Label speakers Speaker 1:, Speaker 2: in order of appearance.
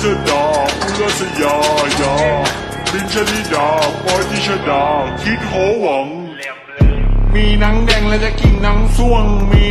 Speaker 1: สดาอุลสยายาบินชนิดาปอยติชดาคิดโหวังมีหนังแดงและจะกินหนังส่วงมี